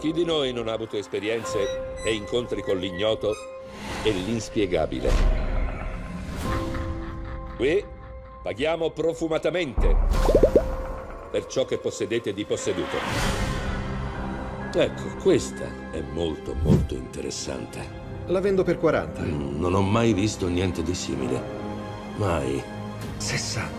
Chi di noi non ha avuto esperienze e incontri con l'ignoto e l'inspiegabile? Qui paghiamo profumatamente per ciò che possedete di posseduto. Ecco, questa è molto, molto interessante. La vendo per 40. Non ho mai visto niente di simile. Mai. 60.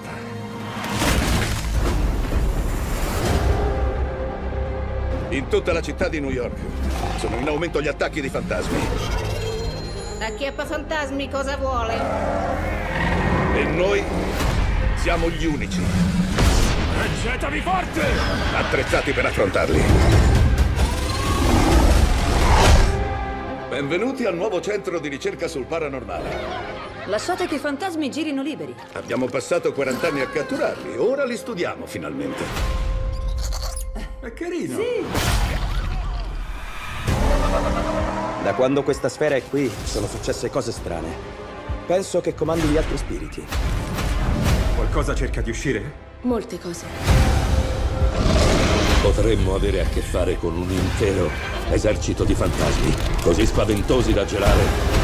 In tutta la città di New York sono in aumento gli attacchi di fantasmi. Acchiappa fantasmi cosa vuole? E noi siamo gli unici Gettavi forte! attrezzati per affrontarli. Benvenuti al nuovo centro di ricerca sul paranormale. Lasciate che i fantasmi girino liberi. Abbiamo passato 40 anni a catturarli, ora li studiamo finalmente. È carino. Sì. Da quando questa sfera è qui, sono successe cose strane. Penso che comandi gli altri spiriti. Qualcosa cerca di uscire? Molte cose. Potremmo avere a che fare con un intero esercito di fantasmi, così spaventosi da gelare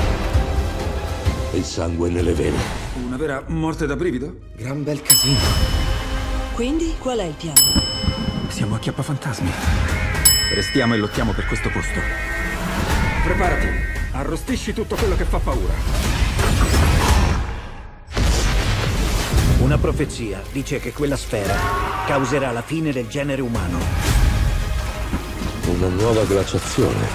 il sangue nelle vene. Una vera morte da brivido? Gran bel casino. Quindi, qual è il piano? Siamo acchiappafantasmi. Restiamo e lottiamo per questo posto. Preparati. Arrostisci tutto quello che fa paura. Una profezia dice che quella sfera causerà la fine del genere umano. Una nuova glaciazione.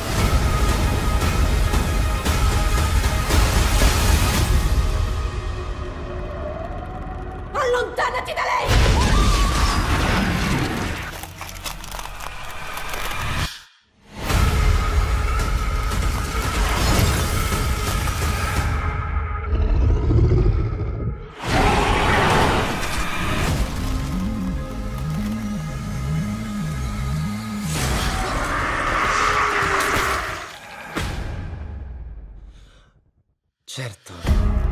Allontanati da lei! Certo.